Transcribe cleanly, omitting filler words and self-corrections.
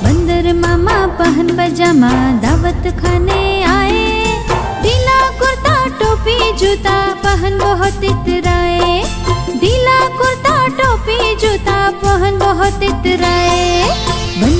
बंदर मामा पहन पजामा दावत खाने आए। ढीला कुर्ता टोपी जूता पहन बहुत इतराए। ढीला कुर्ता टोपी जूता पहन बहुत इतराए।